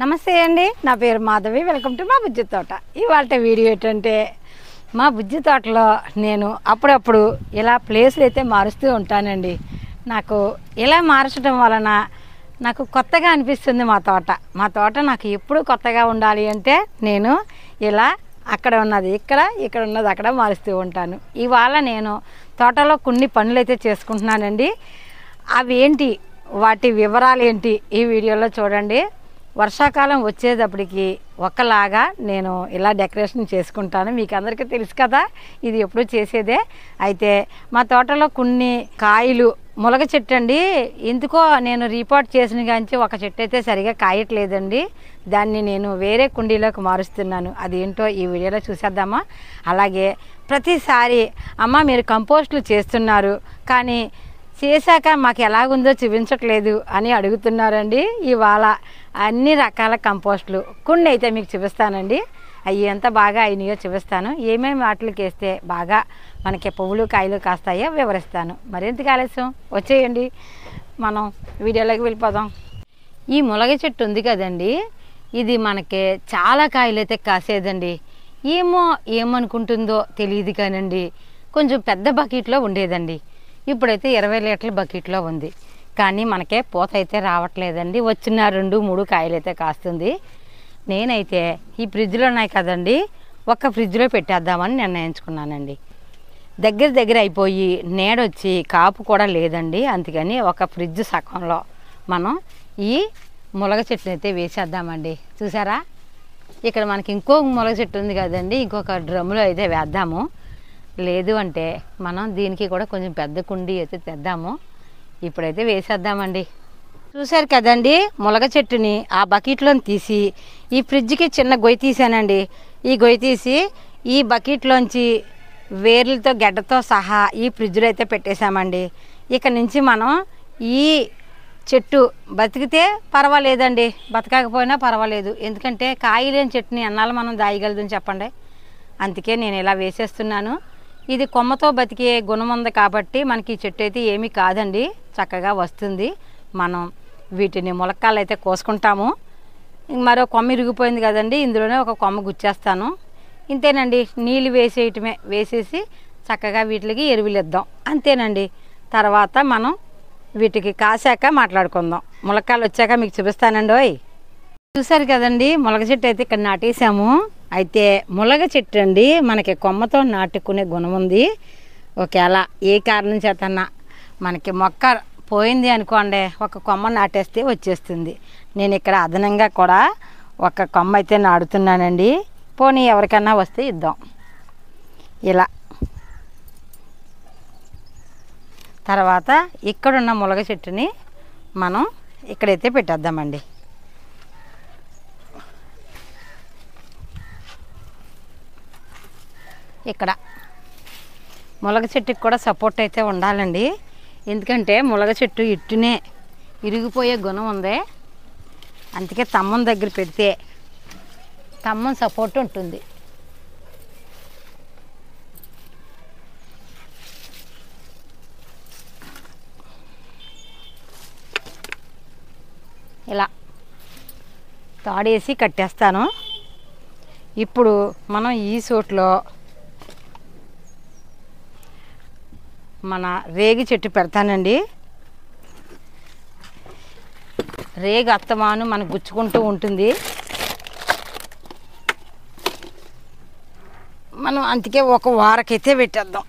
నమస్తే అండి, నా పేరు మాధవి. వెల్కమ్ టు మా బుజ్జి తోట. ఇవాళ వీడియో ఏంటంటే, మా బుజ్జి తోటలో నేను అప్పుడప్పుడు ఇలా ప్లేస్లు అయితే మారుస్తూ ఉంటానండి. నాకు ఇలా మార్చడం వలన నాకు కొత్తగా అనిపిస్తుంది. మా తోట నాకు ఎప్పుడు కొత్తగా ఉండాలి అంటే నేను ఇలా అక్కడ ఉన్నది ఇక్కడ ఉన్నది అక్కడ మారుస్తూ ఉంటాను. ఇవాళ నేను తోటలో కొన్ని పనులు అయితే చేసుకుంటున్నానండి. అవి ఏంటి, వాటి వివరాలు ఏంటి ఈ వీడియోలో చూడండి. వర్షాకాలం వచ్చేటప్పటికి ఒకలాగా నేను ఇలా డెకరేషన్ చేసుకుంటాను. మీకు అందరికీ తెలుసు కదా, ఇది ఎప్పుడు చేసేదే. అయితే మా తోటలో కొన్ని కాయలు, ములగ చెట్టు అండి, ఎందుకో నేను రిపోర్ట్ చేసిన కాంచి ఒక చెట్టు అయితే సరిగా కాయట్లేదండి. దాన్ని నేను వేరే కుండీలోకి మారుస్తున్నాను. అదేంటో ఈ వీడియోలో చూసేద్దామా. అలాగే ప్రతిసారి అమ్మ మీరు కంపోస్టులు చేస్తున్నారు కానీ చేశాక మాకు ఎలాగుందో చూపించట్లేదు అని అడుగుతున్నారండి. ఇవాళ అన్ని రకాల కంపోస్టులు కొన్ని అయితే మీకు చూపిస్తానండి. అవి ఎంత బాగా అయినాయో చూపిస్తాను. ఏమేమి వాటికి వేస్తే బాగా మనకి పువ్వులు కాయలు కాస్తాయో వివరిస్తాను. మరింత ఆలస్యం వచ్చేయండి, మనం వీడియోలోకి వెళ్ళిపోదాం. ఈ ములగ చెట్టు ఉంది కదండి, ఇది మనకి చాలా కాయలు అయితే కాసేదండి. ఏమనుకుంటుందో తెలియదు కానండి, కొంచెం పెద్ద బకెట్లో ఉండేదండి. ఇప్పుడైతే 20 లీటర్ల బకెట్లో ఉంది. కానీ మనకే పూత అయితే రావట్లేదండి. వచ్చిన 2-3 కాయలు అయితే కాస్తుంది. నేనైతే ఈ ఫ్రిడ్జ్లో ఉన్నాయి కదండి, ఒక ఫ్రిడ్జ్లో పెట్టేద్దామని నిర్ణయించుకున్నానండి. దగ్గర అయిపోయి నీడొచ్చి కాపు కూడా లేదండి. అందుకని ఒక ఫ్రిడ్జ్ సగంలో మనం ఈ ములగ చెట్టుని అయితే వేసేద్దామండి. చూసారా, ఇక్కడ మనకి ఇంకో ములగ చెట్టు ఉంది కదండి, ఇంకొక డ్రమ్లో అయితే వేద్దాము. లేదు అంటే మనం దీనికి కూడా కొంచెం పెద్ద కుండీ అయితే తెద్దాము. ఇప్పుడైతే వేసేద్దామండి. చూశారు కదండి, ములగ చెట్టుని ఆ బకెట్లో తీసి ఈ ఫ్రిడ్జ్కి చిన్న గొయ్యి తీసానండి. ఈ గొయ్యి తీసి ఈ బకెట్లోంచి వేర్లతో గడ్డతో సహా ఈ ఫ్రిడ్జ్లో అయితే పెట్టేశామండి. ఇక నుంచి మనం ఈ చెట్టు బతికితే పర్వాలేదండి, బతకకపోయినా పర్వాలేదు. ఎందుకంటే కాయలేని చెట్టుని ఎన్నాళ్ళు మనం దాయగలదని చెప్పండి. అందుకే నేను ఇలా వేసేస్తున్నాను. ఇది కొమ్మతో బతికే గుణం ఉంది కాబట్టి మనకి ఈ చెట్టు అయితే ఏమీ కాదండి, చక్కగా వస్తుంది. మనం వీటిని ములక్కాయలు అయితే కోసుకుంటాము. మరో కొమ్మ ఇరిగిపోయింది కదండి, ఇందులోనే ఒక కొమ్మ గుచ్చేస్తాను. ఇంతేనండి, నీళ్ళు వేసేసి చక్కగా వీటికి ఎరువులు ఇద్దాం, అంతేనండి. తర్వాత మనం వీటికి కాసాక మాట్లాడుకుందాం. ములక్కాయలు వచ్చాక మీకు చూపిస్తానండి. ఓయ్, చూసారు కదండి, ములగ చెట్టు అయితే ఇక్కడ నాటేసాము. అయితే ములగ చెట్టు అండి మనకి కొమ్మతో నాటుకునే గుణం ఉంది. ఒకవేళ ఏ కారణం చేతన్నా మనకి మొక్క పోయింది అనుకోండి, ఒక కొమ్మ నాటేస్తే వచ్చేస్తుంది. నేను ఇక్కడ అదనంగా కూడా ఒక కొమ్మ అయితే నాటుతున్నానండి. పోనీ ఎవరికన్నా వస్తే ఇద్దాం. ఇలా తర్వాత ఇక్కడున్న ములగ చెట్టుని మనం ఇక్కడైతే పెట్టేద్దామండి. ఇక్కడ ములగ చెట్టుకి కూడా సపోర్ట్ అయితే ఉండాలండి. ఎందుకంటే ములగ చెట్టు ఇట్టునే ఇరిగిపోయే గుణం ఉంది. అందుకే తమ్మం దగ్గర పెడితే తమ్మం సపోర్ట్ ఉంటుంది. ఇలా తాడేసి కట్టేస్తాను. ఇప్పుడు మనం ఈ చోట్లో మన రేగి చెట్టు పెడతానండి. రేగి అత్తమాను మనకు గుచ్చుకుంటూ ఉంటుంది. మనం అందుకే ఒక వారకైతే పెట్టేద్దాం.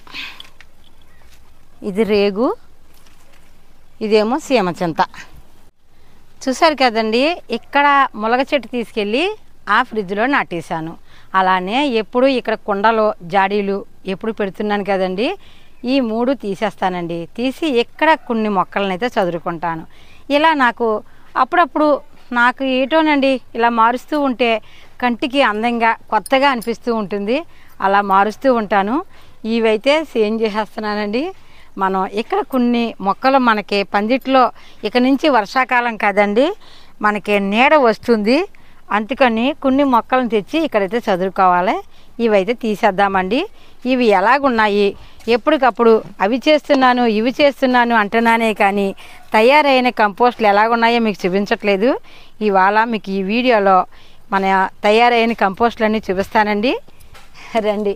ఇది రేగు, ఇదేమో సీమచింత. చూసారు కదండి, ఇక్కడ ములగ చెట్టు తీసుకెళ్ళి ఆ ఫ్రిడ్జ్లో నాటేశాను. అలానే ఎప్పుడు ఇక్కడ కుండలో జాడీలు ఎప్పుడు పెడుతున్నాను కదండి, ఈ 3 తీసేస్తానండి. తీసి ఇక్కడ కొన్ని మొక్కలను అయితే చదువుకుంటాను. ఇలా నాకు అప్పుడప్పుడు నాకు ఏటోనండి ఇలా మారుస్తూ ఉంటే కంటికి అందంగా కొత్తగా అనిపిస్తూ ఉంటుంది. అలా మారుస్తూ ఉంటాను. ఇవైతే సేమ్ చేసేస్తున్నానండి. మనం ఇక్కడ కొన్ని మొక్కలు మనకి పందిట్లో ఇక నుంచి వర్షాకాలం కదండి, మనకి నీడ వస్తుంది. అందుకని కొన్ని మొక్కలను తెచ్చి ఇక్కడైతే చదువుకోవాలి. ఇవైతే తీసేద్దామండి. ఇవి ఎలాగున్నాయి, ఎప్పటికప్పుడు అవి చేస్తున్నాను ఇవి చేస్తున్నాను అంటున్నానే కానీ తయారైన కంపోస్టులు ఎలాగున్నాయో మీకు చూపించట్లేదు. ఇవాళ మీకు ఈ వీడియోలో మన తయారైన కంపోస్టులన్నీ చూపిస్తానండి. రండి.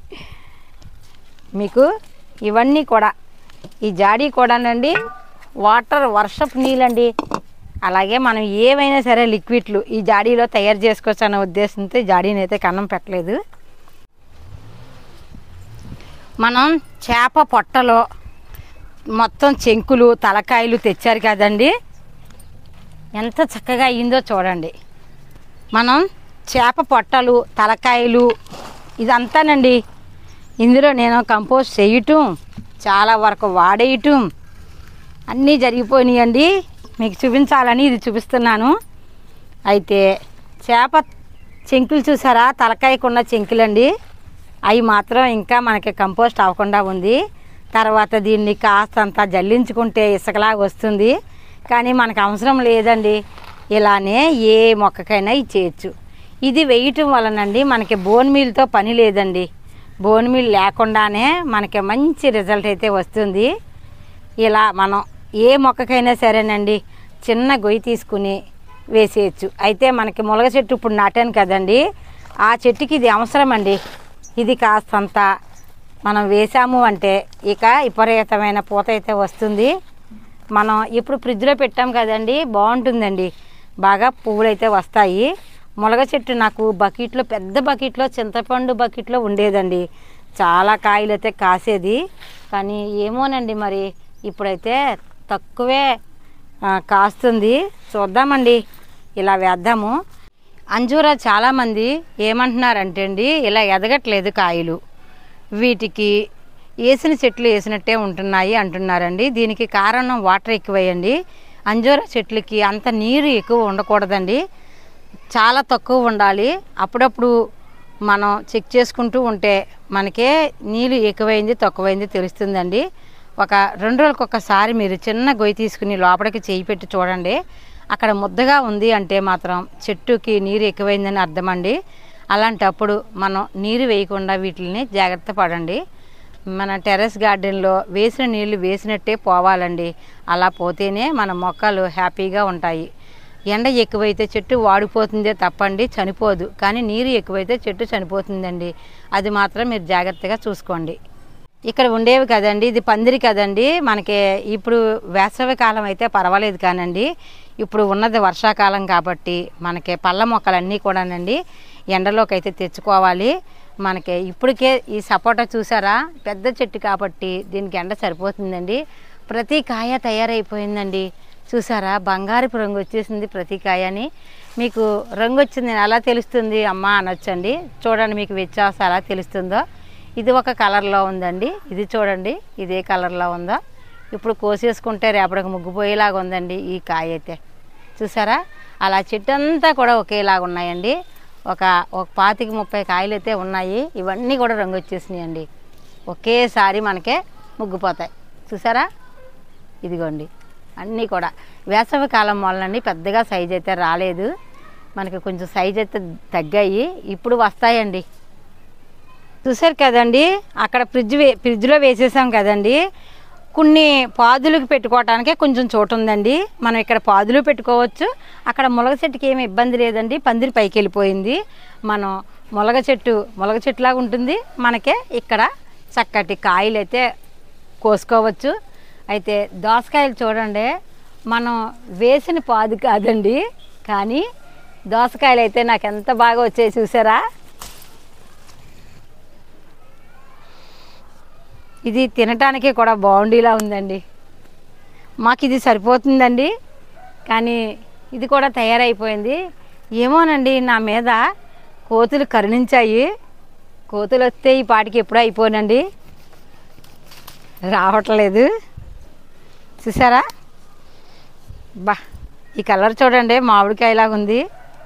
మీకు ఇవన్నీ కూడా ఈ జాడీ కూడానండి వాటర్ వర్షపు నీళ్ళండి. అలాగే మనం ఏవైనా సరే లిక్విడ్లు ఈ జాడీలో తయారు చేసుకోవచ్చు అన్న ఉద్దేశంతో జాడీని అయితే కన్నం పెట్టలేదు. మనం చేప పొట్టలో మొత్తం చెంకులు తలకాయలు తెచ్చారు కదండి, ఎంత చక్కగా అయ్యిందో చూడండి. మనం చేప పొట్టలు తలకాయలు ఇదంతానండి ఇందులో నేను కంపోస్ట్ చేయటం చాలా వరకు వాడేయటం అన్నీ జరిగిపోయినాయండి. మీకు చూపించాలని ఇది చూపిస్తున్నాను. అయితే చేప చెంకులు చూసారా, తలకాయకున్న చెంకులండి, అవి మాత్రం ఇంకా మనకి కంపోస్ట్ అవ్వకుండా ఉంది. తర్వాత దీన్ని కాస్తంత జల్లించుకుంటే ఇసుకలాగా వస్తుంది, కానీ మనకు అవసరం లేదండి. ఇలానే ఏ మొక్కకైనా ఇచ్చేయచ్చు. ఇది వేయటం వలనండి మనకి బోన్ మీల్తో పని లేదండి. బోన్ మీల్ లేకుండానే మనకి మంచి రిజల్ట్ అయితే వస్తుంది. ఇలా మనం ఏ మొక్కకైనా సరేనండి చిన్న గొయ్యి తీసుకుని వేసేయచ్చు. అయితే మనకి ములగ చెట్టు ఇప్పుడు నాటాను కదండి, ఆ చెట్టుకి ఇది అవసరం అండి. ఇది కాస్తంత మనం వేసాము అంటే ఇక విపరీతమైన పూత అయితే వస్తుంది. మనం ఇప్పుడు ఫ్రిడ్జ్లో పెట్టాం కదండి, బాగుంటుందండి, బాగా పువ్వులు అయితే వస్తాయి. ములగ చెట్టు నాకు బకెట్లో పెద్ద బకెట్లో చింతపండు బకెట్లో ఉండేదండి, చాలా కాయలు అయితే కాసేది. కానీ ఏమోనండి మరి ఇప్పుడైతే తక్కువే కాస్తుంది. చూద్దామండి, ఇలా వేద్దాము. అంజూరా చాలామంది ఏమంటున్నారంటే అండి ఇలా ఎదగట్లేదు కాయలు, వీటికి వేసిన చెట్లు వేసినట్టే ఉంటున్నాయి అంటున్నారండి. దీనికి కారణం వాటర్ ఎక్కువయ్యండి. అంజూరా చెట్లకి అంత నీరు ఎక్కువ ఉండకూడదండి, చాలా తక్కువ ఉండాలి. అప్పుడప్పుడు మనం చెక్ చేసుకుంటూ ఉంటే మనకే నీళ్ళు ఎక్కువైంది తక్కువైంది తెలుస్తుందండి. ఒక 2 రోజులకు ఒకసారి మీరు చిన్న గొయ్యి తీసుకుని లోపలికి చేయి పెట్టి చూడండి, అక్కడ ముద్దగా ఉంది అంటే మాత్రం చెట్టుకి నీరు ఎక్కువైందని అర్థమండి. అలాంటప్పుడు మనం నీరు వేయకుండా వీటిని జాగ్రత్త పడండి. మన టెర్రస్ గార్డెన్లో వేసిన నీళ్ళు వేసినట్టే పోవాలండి. అలా పోతేనే మన మొక్కలు హ్యాపీగా ఉంటాయి. ఎండ ఎక్కువైతే చెట్టు వాడిపోతుందే తప్పండి చనిపోదు, కానీ నీరు ఎక్కువైతే చెట్టు చనిపోతుందండి. అది మాత్రం మీరు జాగ్రత్తగా చూసుకోండి. ఇక్కడ ఉండేవి కదండి, ఇది పందిరి కదండి. మనకి ఇప్పుడు వేసవి కాలం అయితే పర్వాలేదు, కానండి ఇప్పుడు ఉన్నది వర్షాకాలం కాబట్టి మనకి పళ్ళ మొక్కలన్నీ కూడానండి ఎండలోకి అయితే తెచ్చుకోవాలి. మనకి ఇప్పటికే ఈ సపోటా చూసారా, పెద్ద చెట్టు కాబట్టి దీనికి ఎండ సరిపోతుందండి. ప్రతి కాయ తయారైపోయిందండి, చూసారా బంగారపు రంగు వచ్చేసింది ప్రతి కాయని. మీకు రంగు వచ్చింది ఎలా తెలుస్తుంది అమ్మా అనొచ్చండి. చూడండి మీకు వ్యత్యాసం ఎలా తెలుస్తుందో. ఇది ఒక కలర్లో ఉందండి, ఇది చూడండి ఇదే కలర్లో ఉందో. ఇప్పుడు కోసేసుకుంటే రేపటికి ముగ్గుపోయేలాగా ఉందండి ఈ కాయ అయితే, చూసారా. అలా చెట్టు అంతా కూడా ఒకేలాగా ఉన్నాయండి. ఒక 25-30 కాయలు అయితే ఉన్నాయి. ఇవన్నీ కూడా రంగు వచ్చేసినాయండి, ఒకేసారి మనకే ముగ్గుపోతాయి. చూసారా, ఇదిగోండి అన్నీ కూడా వేసవి కాలం వల్లండి పెద్దగా సైజు అయితే రాలేదు, మనకి కొంచెం సైజు అయితే తగ్గాయి, ఇప్పుడు వస్తాయండి. చూసారు కదండి, అక్కడ ఫ్రిడ్జ్లో వేసేసాం కదండి. కొన్ని పాదులకు పెట్టుకోవటానికి కొంచెం చోటు ఉందండి, మనం ఇక్కడ పాదులు పెట్టుకోవచ్చు. అక్కడ ములగ చెట్టుకి ఏమి ఇబ్బంది లేదండి, పందిరి పైకి వెళ్ళిపోయింది. మనం ములగ చెట్టులాగా ఉంటుంది. మనకే ఇక్కడ చక్కటి కాయలు అయితే కోసుకోవచ్చు. అయితే దోసకాయలు చూడండి, మనం వేసిన పాదు కాదండి, కానీ దోసకాయలు అయితే నాకు ఎంత బాగా వచ్చాయి చూసారా. ఇది తినటానికి కూడా బాగుండేలా ఉందండి. మాకు ఇది సరిపోతుందండి, కానీ ఇది కూడా తయారైపోయింది. ఏమోనండి నా మీద కోతులు కరుణించాయి. కోతులు వస్తే ఈ పాటికి ఎప్పుడూ అయిపోనండి, రావట్లేదు. చూసారా, బా ఈ కలర్ చూడండి మామిడికాయలాగా ఉంది.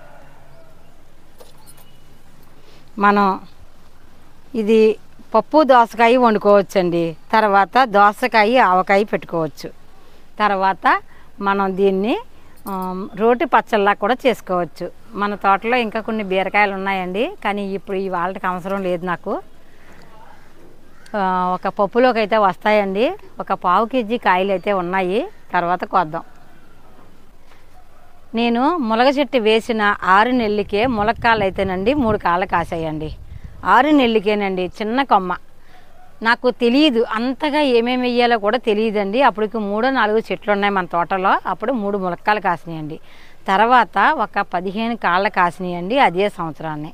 మనం ఇది పప్పు దోసకాయ వండుకోవచ్చండి, తర్వాత దోసకాయ ఆవకాయ పెట్టుకోవచ్చు, తర్వాత మనం దీన్ని రోటి పచ్చళ్ళలా కూడా చేసుకోవచ్చు. మన తోటలో ఇంకా కొన్ని బీరకాయలు ఉన్నాయండి, కానీ ఇప్పుడు ఈ వాళ్ళకి అవసరం లేదు నాకు. ఒక పప్పులోకి అయితే వస్తాయండి. ఒక 1/4 కేజీ కాయలు అయితే ఉన్నాయి, తర్వాత కొద్దాం. నేను ములగ చెట్టు వేసిన 6 నెలలకే ములక్కాయలు అయితేనండి 3 కాళ్ళు కాసాయండి. 6 నెలలకేనండి, చిన్న కొమ్మ. నాకు తెలియదు అంతగా ఏమేమి వేయాలో కూడా తెలియదండి. అప్పటికి 3-4 చెట్లు ఉన్నాయి మన తోటలో. అప్పుడు 3 ములక్కాయలు కాసినాయండి. తర్వాత ఒక 15 కాళ్ళు కాసినాయండి అదే సంవత్సరాన్ని.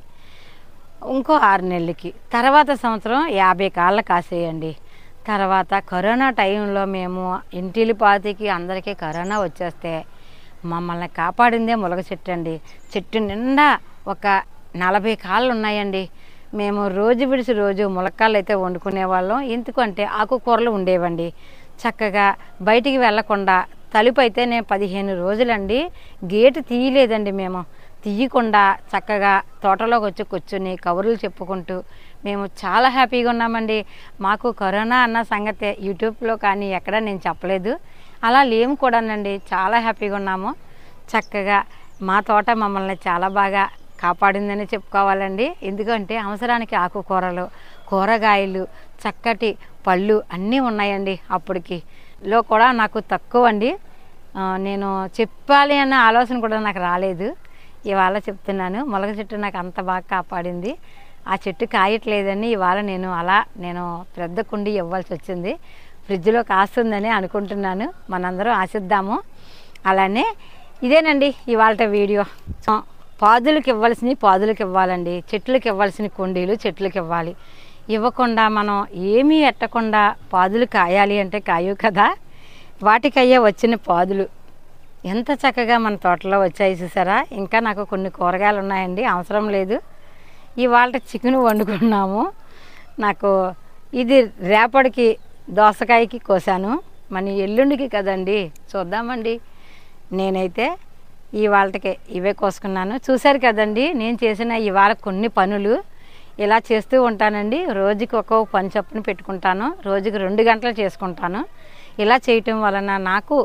ఇంకో 6 నెలలకి తర్వాత సంవత్సరం 50 కాళ్ళు కాసేయండి. తర్వాత కరోనా టైంలో మేము ఇంటిలిపాతికి అందరికీ కరోనా వచ్చేస్తే మమ్మల్ని కాపాడిందే ములగ చెట్టు అండి. చెట్టు నిండా ఒక 40 కాళ్ళు ఉన్నాయండి. మేము రోజు విడిచి రోజు ములక్కాయలు అయితే వండుకునేవాళ్ళం. ఎందుకంటే ఆకుకూరలు ఉండేవండి. చక్కగా బయటికి వెళ్ళకుండా తలుపు అయితే నేను 15 రోజులండి గేటు తీయలేదండి. మేము తీయకుండా చక్కగా తోటలోకి వచ్చి కూర్చొని కబుర్లు చెప్పుకుంటూ మేము చాలా హ్యాపీగా ఉన్నామండి. మాకు కరోనా అన్న సంగతి యూట్యూబ్లో కానీ ఎక్కడ నేను చెప్పలేదు, అలా లేము కూడానండి. చాలా హ్యాపీగా ఉన్నాము. చక్కగా మా తోట మమ్మల్ని చాలా బాగా కాపాడిందని చెప్పుకోవాలండి. ఎందుకంటే అవసరానికి ఆకుకూరలు, కూరగాయలు, చక్కటి పళ్ళు అన్నీ ఉన్నాయండి. అప్పటికి లో కూడా నాకు తక్కువ అండి. నేను చెప్పాలి అన్న ఆలోచన కూడా నాకు రాలేదు. ఇవాళ చెప్తున్నాను, ములగ చెట్టు నాకు అంత బాగా కాపాడింది. ఆ చెట్టు కాయట్లేదని ఇవాళ నేను పెద్ద కుండి ఇవ్వాల్సి వచ్చింది. ఫ్రిడ్జ్లో కాస్తుందని అనుకుంటున్నాను. మనందరం ఆశిద్దాము. అలానే ఇదేనండి ఇవాళ వీడియో. పాదులకు ఇవ్వాల్సినవి పాదులకు ఇవ్వాలండి, చెట్లకు ఇవ్వాల్సిన కుండీలు చెట్లకు ఇవ్వాలి. ఇవ్వకుండా మనం ఏమీ ఎట్టకుండా పాదులు కాయాలి అంటే కాయవు కదా. వాటికయ్యే వచ్చిన పాదులు ఎంత చక్కగా మన తోటలో వచ్చాయి చూసారా. ఇంకా నాకు కొన్ని కూరగాయలు ఉన్నాయండి, అవసరం లేదు. ఇవాళ చికెన్ వండుకున్నాము. నాకు ఇది రేపటికి దోసకాయకి కోసాను, మన ఎల్లుండికి కదండి, చూద్దామండి. నేనైతే ఇవాళకి ఇవే కోసుకున్నాను. చూశారు కదండి నేను చేసిన ఇవాళ కొన్ని పనులు. ఇలా చేస్తూ ఉంటానండి. రోజుకి ఒక్కొక్క పని చొప్పున పెట్టుకుంటాను. రోజుకి 2 గంటలు చేసుకుంటాను. ఇలా చేయటం వలన నాకు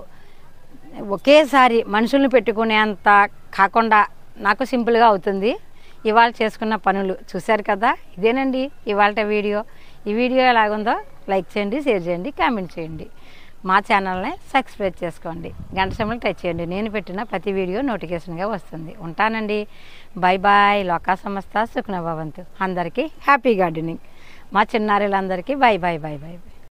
ఒకేసారి మనుషుల్ని పెట్టుకునేంత కాకుండా నాకు సింపుల్గా అవుతుంది. ఇవాళ చేసుకున్న పనులు చూశారు కదా. ఇదేనండి ఇవాళ వీడియో. ఈ వీడియో ఎలాగుందో లైక్ చేయండి, షేర్ చేయండి, కామెంట్ చేయండి. మా ఛానల్ని సబ్స్క్రైబ్ చేసుకోండి, గంట సింబల్ టచ్ చేయండి. నేను పెట్టిన ప్రతి వీడియో నోటిఫికేషన్గా వస్తుంది. ఉంటానండి. Bye bye. లోకా సమస్త సుఖినో భవంతు. అందరికీ హ్యాపీ గార్డెనింగ్. మా చిన్నారులందరికీ bye bye bye bye bye.